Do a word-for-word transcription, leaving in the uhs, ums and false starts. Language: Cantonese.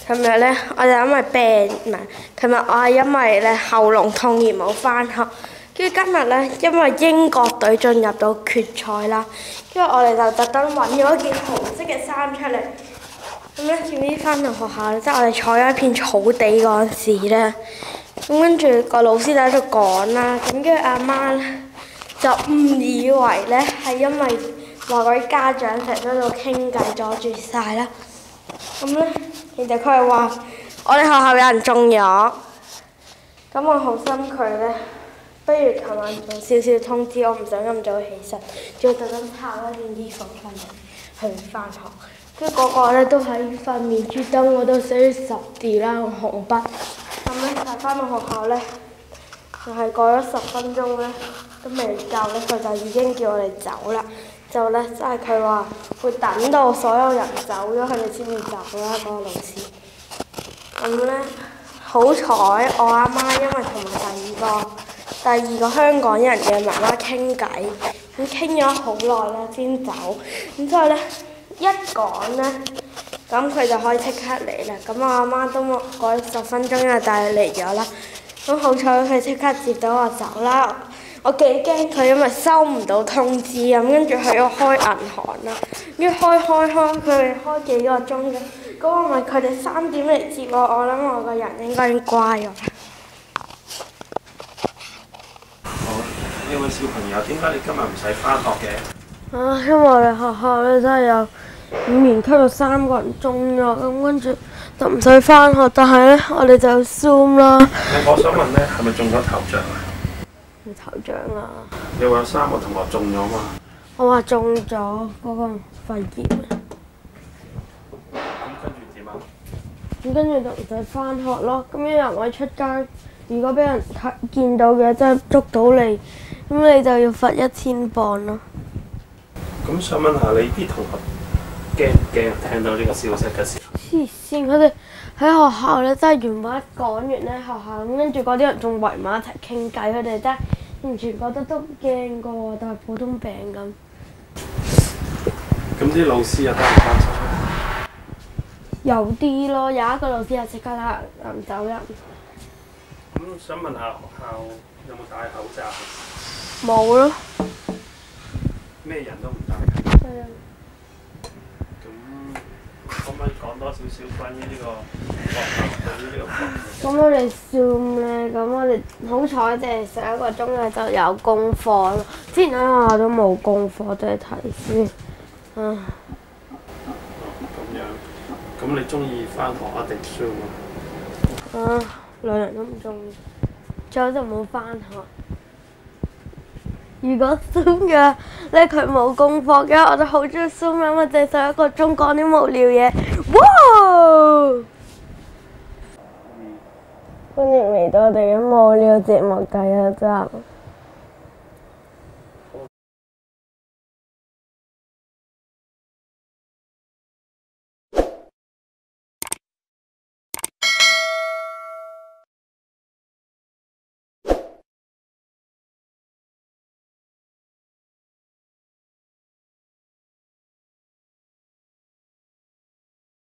琴日咧，我就因為病唔係，琴日我係因為咧喉嚨痛而冇翻學。跟住今日咧，因為英國隊進入到決賽啦，跟住我哋就特登揾咗件紅色嘅衫出嚟。咁咧，點知翻到學校咧，即係我哋坐喺一片草地嗰陣時咧，咁跟住個老師就喺度講啦，咁跟住阿媽咧就誤以為咧係因為話嗰啲家長成日都喺度傾偈阻住晒啦。咁咧，然後佢係話我哋學校有人中咗，咁我好心佢咧，不如琴晚做少少通知，我唔想咁早起身，仲要特登抄一件衣服翻嚟去翻學。跟住個個咧都喺塊面珠燈嗰度寫住十字啦，用紅筆。咁咧，但係翻到學校咧，就係過咗十分鐘咧，都未夠咧，佢就已經叫我哋走啦。就咧，即係佢話會等到所有人走咗，佢哋先會走啦。嗰個老師。咁咧，好彩我阿媽因為同埋第二個第二個香港人嘅媽媽傾偈，咁傾咗好耐咧先走。咁所以咧，一講咧，咁佢就可以即刻嚟啦。咁我阿媽都冇過十分鐘就帶佢嚟咗啦。咁好彩佢即刻接到我走啦。我幾驚佢，因為收唔到通知咁，跟住佢要開銀行啦，跟住開開開，佢哋開幾個鐘嘅。嗰個咪佢哋三點嚟接我，我諗我個人應該已經乖咗啦。 好，呢位小朋友，點解你今日唔使翻學嘅？ 啊，因為我哋學校咧真係有五年級有三個人中咗，咁跟住就唔使翻學，但係咧我哋就 Zoom 啦。 我想問咧，係咪中咗頭獎啊？ 頭獎啊！ 你話有三個同學中咗嘛？ 我話中咗嗰個肺炎。 咁跟住點啊？ 咁跟住就唔使翻學咯。咁一日我出街，如果俾人睇見到嘅，即係捉到你，咁你就要罰一千磅咯。 咁想問下你啲同學驚唔驚聽到呢個消息嘅時候？ 黐線！佢哋喺學校咧，真係原本一講完咧學校，咁跟住嗰啲人仲圍埋一齊傾偈，佢哋真係完全覺得都驚過喎，但係普通病咁。 咁啲老師又擔唔擔心？ 有啲咯，有一個老師又即刻啦臨走人。 咁想問下學校有冇戴口罩？ 冇咯。 咩人都唔戴。 係啊。 可唔可以講多少少關於呢個學校對於呢個防疫？ 咁我哋 Zoom 咧，咁我哋好彩，即係十一個鐘咧就有功課咯。之前喺學校都冇功課，都係睇書。啊。 咁樣，咁你中意翻學一定 Zoom 啊？ 啊，兩人都唔中意，最好就冇翻學。如果 Zoom 嘅咧，佢冇功課嘅，我就好中意 Zoom 啦，我淨係十一個鐘講啲無聊嘢。哇！歡迎嚟到我哋嘅無聊節目第一集。